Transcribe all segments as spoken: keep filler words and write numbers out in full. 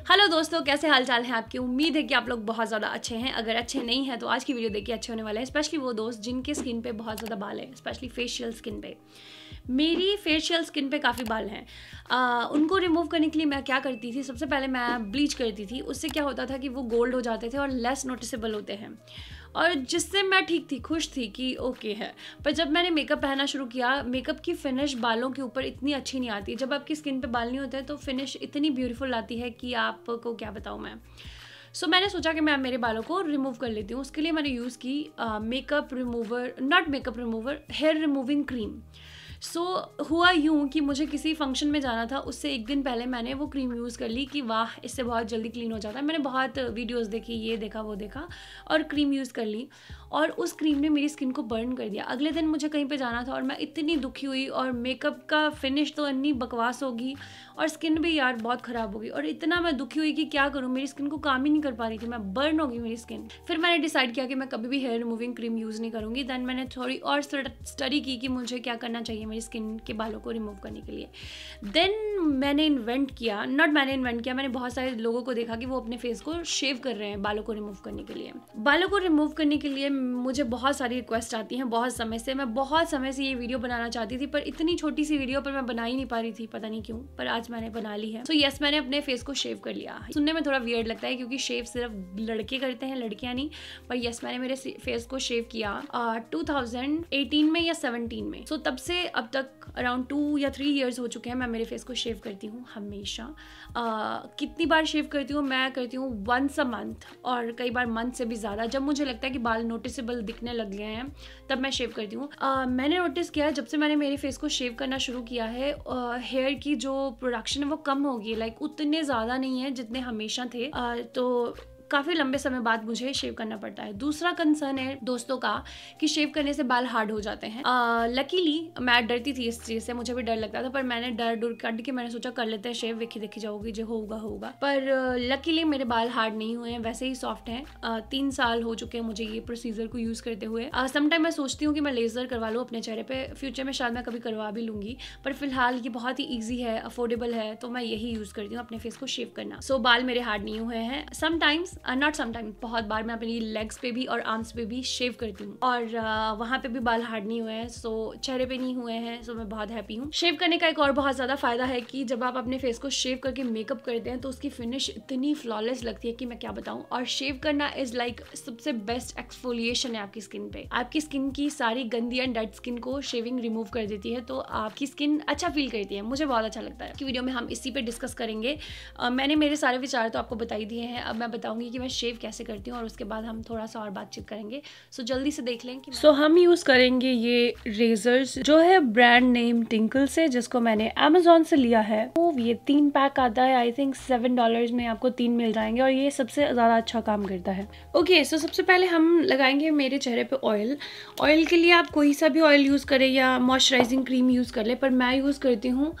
Hello दोस्तों, कैसे हाल चाल हैं आपकी। उम्मीद है कि आप लोग बहुत ज़्यादा अच्छे हैं। अगर अच्छे नहीं हैं तो आज की वीडियो देखिए अच्छे होने वाले हैं, स्पेशली वो दोस्त जिनके स्किन पे बहुत ज़्यादा बाल है, स्पेशली फेशियल स्किन पे। मेरी फेशियल स्किन पे काफ़ी बाल हैं। आ, उनको रिमूव करने के लिए मैं क्या करती थी, सबसे पहले मैं ब्लीच करती थी। उससे क्या होता था कि वो गोल्ड हो जाते थे और लेस नोटिसेबल होते हैं, और जिससे मैं ठीक थी, खुश थी कि ओके है। पर जब मैंने मेकअप पहनना शुरू किया, मेकअप की फिनिश बालों के ऊपर इतनी अच्छी नहीं आती। जब आपकी स्किन पे बाल नहीं होते हैं तो फिनिश इतनी ब्यूटीफुल आती है कि आपको क्या बताऊँ मैं। सो so, मैंने सोचा कि मैं मेरे बालों को रिमूव कर लेती हूँ। उसके लिए मैंने यूज़ की makeup remover, not makeup remover, hair removing cream. So so, हुआ यूँ कि मुझे किसी फंक्शन में जाना था, उससे एक दिन पहले मैंने वो क्रीम यूज़ कर ली कि वाह, इससे बहुत जल्दी क्लीन हो जाता है। मैंने बहुत वीडियोस देखी, ये देखा वो देखा, और क्रीम यूज़ कर ली, और उस क्रीम ने मेरी स्किन को बर्न कर दिया। अगले दिन मुझे कहीं पे जाना था और मैं इतनी दुखी हुई, और मेकअप का फिनिश तो इतनी बकवास होगी और स्किन भी यार बहुत ख़राब होगी, और इतना मैं दुखी हुई कि क्या करूँ, मेरी स्किन को काम ही नहीं कर पा रही थी, मैं बर्न होगी मेरी स्किन। फिर मैंने डिसाइड किया कि मैं कभी भी हेयर रिमूविंग क्रीम यूज़ नहीं करूँगी। दैन मैंने थोड़ी और स्टडी की कि मुझे क्या करना चाहिए मेरी स्किन के बालों को रिमूव करने के लिए। देन मैंने इन्वेंट किया, नॉट मैंने इन्वेंट किया, मैंने बहुत सारे लोगों को देखा कि वो अपने फेस को शेव कर रहे हैं बालों को रिमूव करने के लिए। बालों को रिमूव करने के लिए मुझे बहुत सारी रिक्वेस्ट आती हैं बहुत समय से। मैं बहुत समय से ये वीडियो बनाना चाहती थी, पर इतनी छोटी सी वीडियो पर मैं बना ही नहीं पा रही थी, पता नहीं क्यों, पर आज मैंने बना ली है। सो so, यस yes, मैंने अपने फेस को शेव कर लिया। सुनने में थोड़ा वियर्ड लगता है क्योंकि शेव सिर्फ लड़के करते हैं, लड़कियां नहीं, पर यस yes, मैंने मेरे फेस को शेव किया टू थाउजेंड एटीन में या सेवनटीन में। सो so, तब से अब तक अराउंड टू या थ्री इयर्स हो चुके हैं मैं मेरे फेस को शेव करती हूँ हमेशा। uh, कितनी बार शेव करती हूँ मैं, करती हूँ वंस अ मंथ, और कई बार मंथ से भी ज़्यादा। जब मुझे लगता है कि बाल नोटिसेबल दिखने लग गए हैं तब मैं शेव करती हूँ। uh, मैंने नोटिस किया है जब से मैंने मेरे फेस को शेव करना शुरू किया है, हेयर uh, की जो प्रोडक्शन है वो कम हो गई है। लाइक उतने ज़्यादा नहीं है जितने हमेशा थे। uh, तो काफ़ी लंबे समय बाद मुझे शेव करना पड़ता है। दूसरा कंसर्न है दोस्तों का कि शेव करने से बाल हार्ड हो जाते हैं। लकीली मैं डरती थी इस चीज़ से, मुझे भी डर लगता था, पर मैंने डर डर काट के मैंने सोचा कर लेते हैं शेव, देखी देखी जाओगी, जो होगा होगा। पर लकीली मेरे बाल हार्ड नहीं हुए हैं, वैसे ही सॉफ्ट हैं। uh, तीन साल हो चुके हैं मुझे ये प्रोसीजर को यूज़ करते हुए। समटाइम मैं सोचती हूँ कि मैं लेज़र करवा लूँ अपने चेहरे पे, फ्यूचर में शायद मैं कभी करवा भी लूँगी, पर फिलहाल ये बहुत ही ईजी है, अफोर्डेबल है, तो मैं यही यूज़ करती हूँ अपने फेस को शेव करना। सो so, बाल मेरे हार्ड नहीं हुए हैं। समटाइम्स, नॉट समटाइम्स, बहुत बार मैं अपनी लेग्स पे भी और आर्म्स पे भी शेव करती हूँ, और uh, वहाँ पे भी बाल हार्ड नहीं हुए हैं। सो so, चेहरे पे नहीं हुए हैं, सो so मैं बहुत हैप्पी हूँ। शेव करने का एक और बहुत ज़्यादा फायदा है कि जब आप अपने फेस को शेव करके मेकअप करते हैं तो उसकी फिनिश इतनी फ्लॉलेस लगती है कि मैं क्या बताऊँ। और शेव करना इज लाइक like, सबसे बेस्ट एक्सफोलिएशन है आपकी स्किन पे। आपकी स्किन की सारी गंदी एंड डेड स्किन को शेविंग रिमूव कर देती है, तो आपकी स्किन अच्छा फील करती है। मुझे बहुत अच्छा लगता है। कि वीडियो में हम इसी पे डिस्कस करेंगे। uh, मैंने मेरे सारे विचार तो आपको बता ही दिए हैं, अब मैं बताऊंगी कि मैं शेव कैसे करती हूँ, और उसके बाद हम थोड़ा सा और बातचीत करेंगे। सो so, जल्दी से देख लें कि सो so, हम यूज़ करेंगे ये रेजर्स जो है ब्रांड नेम टिंकल से, जिसको मैंने अमेजोन से लिया है। तो ये तीन पैक आता है, आई थिंक सेवन डॉलर्स में आपको तीन मिल जाएंगे, और ये सबसे ज़्यादा अच्छा काम करता है। ओके, सो सबसे पहले हम लगाएंगे मेरे चेहरे पे ऑयल। ऑयल के लिए आप कोई सा भी ऑयल यूज़ करें या मॉइस्चराइजिंग क्रीम यूज़ कर ले, पर मैं यूज़ करती हूँ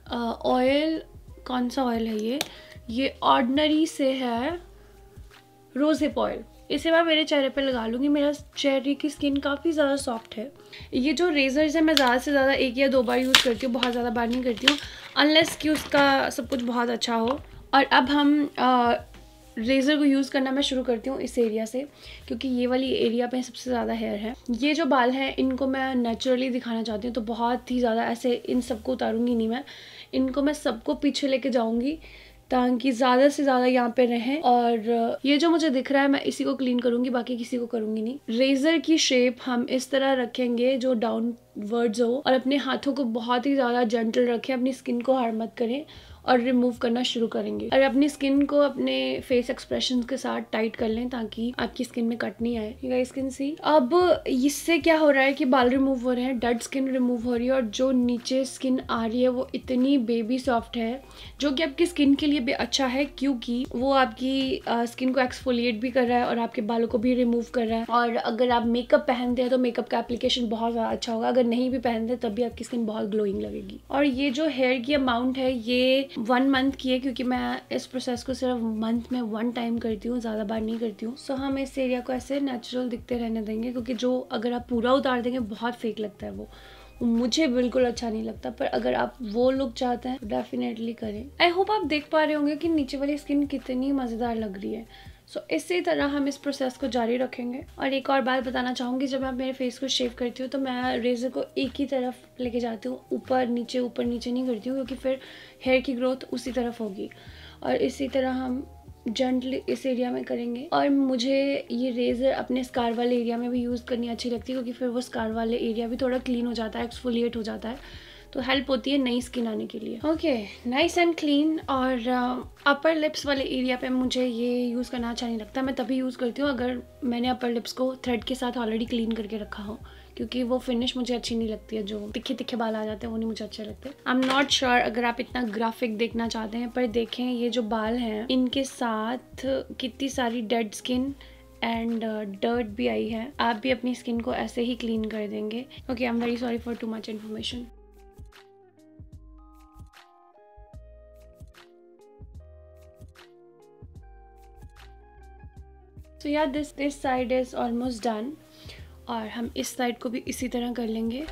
ऑयल। कौन सा ऑयल है ये ये ऑर्डिनरी से है, रोज हिप ऑयल। इसे मैं मेरे चेहरे पे लगा लूँगी। मेरा चेहरे की स्किन काफ़ी ज़्यादा सॉफ्ट है। ये जो रेजर्स है मैं ज़्यादा से ज़्यादा एक या दो बार यूज़ करती हूँ, बहुत ज़्यादा बार नहीं करती हूँ, अनलेस कि उसका सब कुछ बहुत अच्छा हो। और अब हम रेज़र को यूज़ करना मैं शुरू करती हूँ इस एरिया से, क्योंकि ये वाली एरिया पे सबसे ज़्यादा हेयर है। ये जो बाल हैं इनको मैं नेचुरली दिखाना चाहती हूँ, तो बहुत ही ज़्यादा ऐसे इन सबको उतारूँगी नहीं मैं, इनको मैं सबको पीछे लेके जाऊँगी ताकि ज़्यादा से ज़्यादा यहाँ पे रहें। और ये जो मुझे दिख रहा है मैं इसी को क्लीन करूँगी, बाकी किसी को करूँगी नहीं। रेज़र की शेप हम इस तरह रखेंगे जो डाउनवर्ड्स हो, और अपने हाथों को बहुत ही ज़्यादा जेंटल रखें, अपनी स्किन को हार्ड मत करें, और रिमूव करना शुरू करेंगे। और अपनी स्किन को अपने फेस एक्सप्रेशंस के साथ टाइट कर लें ताकि आपकी स्किन में कट नहीं आए। You guys can see. अब इससे क्या हो रहा है कि बाल रिमूव हो रहे हैं, डेड स्किन रिमूव हो रही है, और जो नीचे स्किन आ रही है वो इतनी बेबी सॉफ्ट है, जो कि आपकी स्किन के लिए भी अच्छा है, क्योंकि वो आपकी स्किन को एक्सफोलिएट भी कर रहा है और आपके बालों को भी रिमूव कर रहा है। और अगर आप मेकअप पहनते हैं तो मेकअप का एप्लीकेशन बहुत ज़्यादा अच्छा होगा, अगर नहीं भी पहनते तब भी आपकी स्किन बहुत ग्लोइंग लगेगी। और ये जो हेयर की अमाउंट है ये वन मंथ की है, क्योंकि मैं इस प्रोसेस को सिर्फ मंथ में वन टाइम करती हूँ, ज़्यादा बार नहीं करती हूँ। सो हम इस एरिया को ऐसे नेचुरल दिखते रहने देंगे, क्योंकि जो अगर आप पूरा उतार देंगे बहुत फेक लगता है, वो मुझे बिल्कुल अच्छा नहीं लगता, पर अगर आप वो लुक चाहते हैं तो डेफिनेटली करें। आई होप आप देख पा रहे होंगे कि नीचे वाली स्किन कितनी मज़ेदार लग रही है। सो so, इसी तरह हम इस प्रोसेस को जारी रखेंगे। और एक और बात बताना चाहूँगी, जब मैं मेरे फेस को शेव करती हूँ तो मैं रेज़र को एक ही तरफ लेके जाती हूँ, ऊपर नीचे ऊपर नीचे नहीं करती हूँ, क्योंकि फिर हेयर की ग्रोथ उसी तरफ होगी। और इसी तरह हम जेंटली इस एरिया में करेंगे। और मुझे ये रेज़र अपने स्कार वाले एरिया में भी यूज़ करनी अच्छी लगती है, क्योंकि फिर वो स्कार वाले एरिया भी थोड़ा क्लीन हो जाता है, एक्सफोलिएट हो जाता है, तो हेल्प होती है नई स्किन आने के लिए। Okay, nice and clean. और अपर लिप्स वाले एरिया पे मुझे ये यूज़ करना अच्छा नहीं लगता। मैं तभी यूज़ करती हूँ अगर मैंने अपर लिप्स को थ्रेड के साथ ऑलरेडी क्लीन करके रखा हो, क्योंकि वो फिनिश मुझे अच्छी नहीं लगती है। जो तिखे तिखे बाल आ जाते हैं वो नहीं मुझे अच्छे लगते। आई एम नॉट श्योर अगर आप इतना ग्राफिक देखना चाहते हैं, पर देखें ये जो बाल हैं इनके साथ कितनी सारी डेड स्किन एंड डर्ट भी आई है। आप भी अपनी स्किन को ऐसे ही क्लीन कर देंगे। Okay, I am very sorry for too much information. तो यार this this side is almost done, और हम इस साइड को भी इसी तरह कर लेंगे।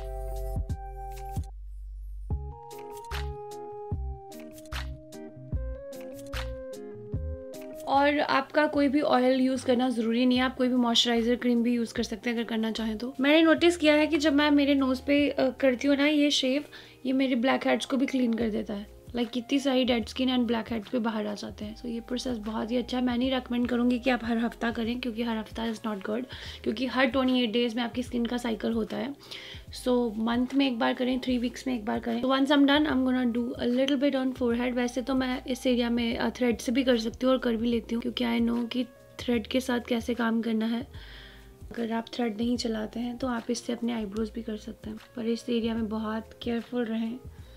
और आपका कोई भी ऑयल यूज़ करना ज़रूरी नहीं है, आप कोई भी मॉइस्चराइज़र क्रीम भी यूज़ कर सकते हैं अगर करना चाहें तो। मैंने नोटिस किया है कि जब मैं मेरे नोज़ पे करती हूँ ना ये शेव, ये मेरे ब्लैक हेड्स को भी क्लीन कर देता है। लाइक like, कितनी सारी dead skin and blackheads पे बाहर आ जाते हैं। सो so, ये प्रोसेस बहुत ही अच्छा है। मैं नहीं रिकमेंड करूँगी कि आप हर हफ्ता करें, क्योंकि हर हफ्ता इज़ नॉट गुड, क्योंकि हर ट्वेंटी एट डेज़ में आपकी स्किन का साइकिल होता है। सो so, मंथ में एक बार करें, थ्री वीक्स में एक बार करें। Once I am done I am gonna do a little bit on forehead. वैसे तो मैं इस एरिया में थ्रेड से भी कर सकती हूँ और कर भी लेती हूँ, क्योंकि आई नो कि थ्रेड के साथ कैसे काम करना है। अगर आप थ्रेड नहीं चलाते हैं तो आप इससे अपने आईब्रोज भी कर सकते हैं, पर इस एरिया में बहुत केयरफुल रहें,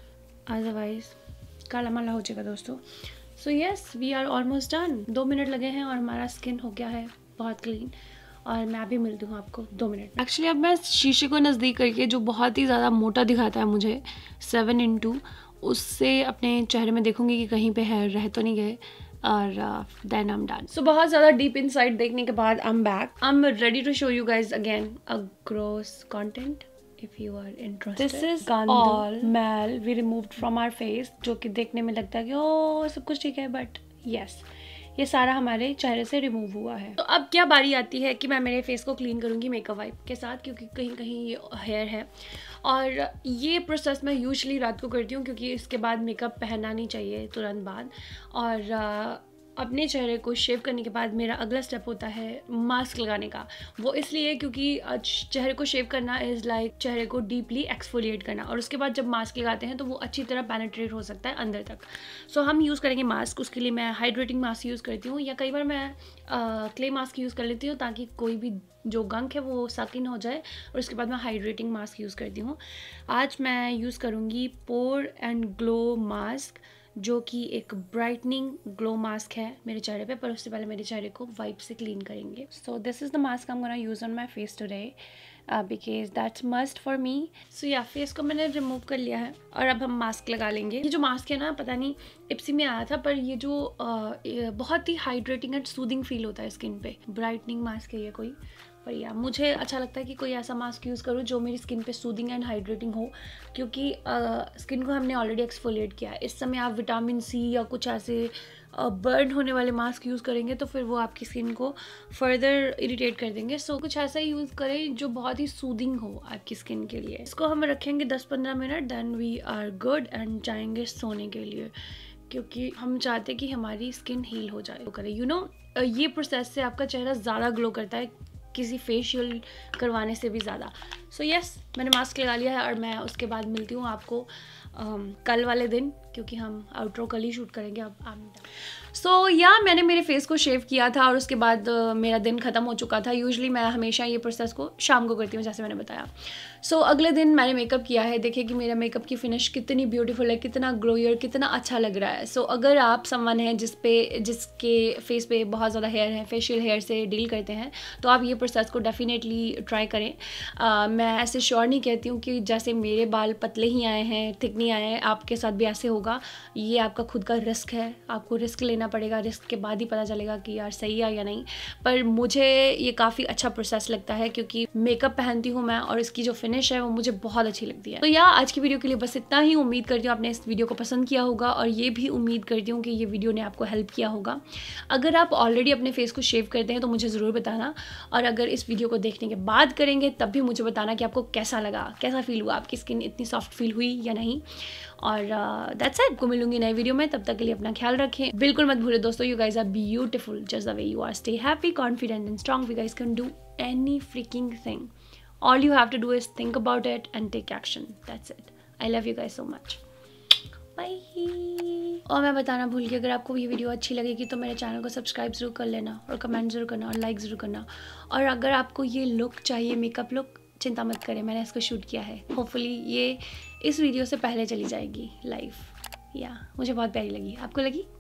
अदरवाइज काला माला हो जाएगा दोस्तों। So yes, we are almost done. दो मिनट लगे हैं और हमारा स्किन हो गया है बहुत क्लीन। और मैं भी मिलती हूँ आपको दो मिनट। एक्चुअली अब मैं शीशे को नज़दीक करके, जो बहुत ही ज़्यादा मोटा दिखाता है मुझे सेवन इंटू, उससे अपने चेहरे में देखूंगी कि कहीं पे हेयर रह तो नहीं गए, और then I am done. So बहुत ज़्यादा डीप इनसाइड देखने के बाद I am back. I am ready to show you guys again a gross content if you are interested. This is all mel we removed from our face, जो कि देखने में लगता है कि ओ सब कुछ ठीक है, बट यस ये सारा हमारे चेहरे से रिमूव हुआ है। तो अब क्या बारी आती है कि मैं मेरे फेस को क्लीन करूँगी मेकअप वाइप के साथ, क्योंकि कहीं कहीं ये हेयर है। और ये प्रोसेस मैं यूजुअली रात को करती हूँ, क्योंकि इसके बाद मेकअप पहनना नहीं चाहिए तुरंत बाद। और अपने चेहरे को शेव करने के बाद मेरा अगला स्टेप होता है मास्क लगाने का। वो इसलिए क्योंकि चेहरे को शेव करना इज़ लाइक चेहरे को डीपली एक्सफोलिएट करना, और उसके बाद जब मास्क लगाते हैं तो वो अच्छी तरह पेनिट्रेट हो सकता है अंदर तक। सो so, हम यूज़ करेंगे मास्क। उसके लिए मैं हाइड्रेटिंग मास्क यूज़ करती हूँ, या कई बार मैं क्ले मास्क यूज़ कर लेती हूँ, ताकि कोई भी जो गंक है वो सक इन हो जाए। और उसके बाद मैं हाइड्रेटिंग मास्क यूज़ करती हूँ। आज मैं यूज़ करूँगी पोर एंड ग्लो मास्क, जो कि एक ब्राइटनिंग ग्लो मास्क है मेरे चेहरे पे, पर उससे पहले मेरे चेहरे को वाइप से क्लीन करेंगे। So this is the mask I am gonna use on my face today, because that's must for me. So या फेस को मैंने रिमूव कर लिया है और अब हम मास्क लगा लेंगे। ये जो मास्क है ना, पता नहीं इप्सी में आया था, पर ये जो uh, बहुत ही हाइड्रेटिंग एंड सूदिंग फील होता है स्किन पे। ब्राइटनिंग मास्क है ये कोई, पर या मुझे अच्छा लगता है कि कोई ऐसा मास्क यूज़ करूँ जो मेरी स्किन पे सूदिंग एंड हाइड्रेटिंग हो, क्योंकि स्किन uh, को हमने ऑलरेडी एक्सफोलिएट किया है। इस समय आप विटामिन सी या कुछ ऐसे बर्न uh, होने वाले मास्क यूज़ करेंगे तो फिर वो आपकी स्किन को फर्दर इरिटेट कर देंगे। सो so, कुछ ऐसा यूज़ करें जो बहुत ही सूदिंग हो आपकी स्किन के लिए। इसको हम रखेंगे दस पंद्रह minute, then we are good and जाएंगे सोने के लिए, क्योंकि हम चाहते हैं कि हमारी स्किन हील हो जाए। करें यू नो ये प्रोसेस से आपका चेहरा ज़्यादा ग्लो करता है किसी फेशियल करवाने से भी ज़्यादा। सो so, यस yes, मैंने मास्क लगा लिया है और मैं उसके बाद मिलती हूँ आपको um, कल वाले दिन, क्योंकि हम आउटरो कल ही शूट करेंगे। अब आप सो so, या yeah, मैंने मेरे फेस को शेव किया था और उसके बाद uh, मेरा दिन ख़त्म हो चुका था। यूजुअली मैं हमेशा ये प्रोसेस को शाम को करती हूँ, जैसे मैंने बताया। सो so, अगले दिन मैंने मेकअप किया है। देखिए कि मेरा मेकअप की फिनिश कितनी ब्यूटीफुल है, कितना ग्लोयर, कितना अच्छा लग रहा है। सो so, अगर आप समवन हैं जिस पे जिसके फेस पे बहुत ज़्यादा हेयर है, फेशियल हेयर से डील करते हैं, तो आप ये प्रोसेस को डेफिनेटली ट्राई करें। uh, मैं ऐसे श्योर नहीं कहती हूँ कि जैसे मेरे बाल पतले ही आए हैं, थिक नहीं आए हैं, आपके साथ भी ऐसे होगा। ये आपका खुद का रिस्क है, आपको रिस्क लेना पड़ेगा, रिस्क के बाद ही पता चलेगा कि यार सही है या नहीं। पर मुझे ये काफ़ी अच्छा प्रोसेस लगता है क्योंकि मेकअप पहनती हूँ मैं और इसकी जो फिनिश है वो मुझे बहुत अच्छी लगती है। तो यार आज की वीडियो के लिए बस इतना ही। उम्मीद करती हूँ आपने इस वीडियो को पसंद किया होगा और ये भी उम्मीद करती हूँ कि ये वीडियो ने आपको हेल्प किया होगा। अगर आप ऑलरेडी अपने फेस को शेव करते हैं तो मुझे ज़रूर बताना, और अगर इस वीडियो को देखने के बाद करेंगे तब भी मुझे बताना कि आपको कैसा लगा, कैसा फील हुआ, आपकी स्किन इतनी सॉफ्ट फील हुई या नहीं। और दैट्स इट, को मिलूंगी नई वीडियो में, तब तक के लिए अपना ख्याल रखें। बिल्कुल मत भूलें दोस्तों, you guys are beautiful just the way you are. Stay happy, confident and strong. You guys can do any freaking thing. All you have to do is think about it and take action. That's it. I love you guys so much. Bye. और मैं बताना भूल गई, अगर आपको ये video अच्छी लगेगी तो मेरे चैनल को सब्सक्राइब ज़रूर कर लेना और कमेंट ज़रूर करना और लाइक ज़रूर करना। और अगर आपको ये लुक चाहिए, मेकअप लुक, चिंता मत करें, मैंने इसको शूट किया है। होपफुली ये इस वीडियो से पहले चली जाएगी लाइव। या मुझे बहुत प्यारी लगी। आपको लगी?